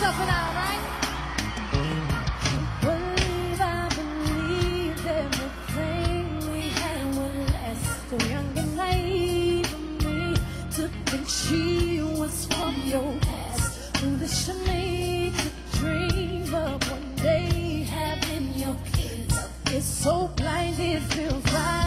tough it out, right? I believed everything we had would last. So young and naive of me to think she was from your past. Foolish of me to dream of one day having your kids. It's so blind, it feels right.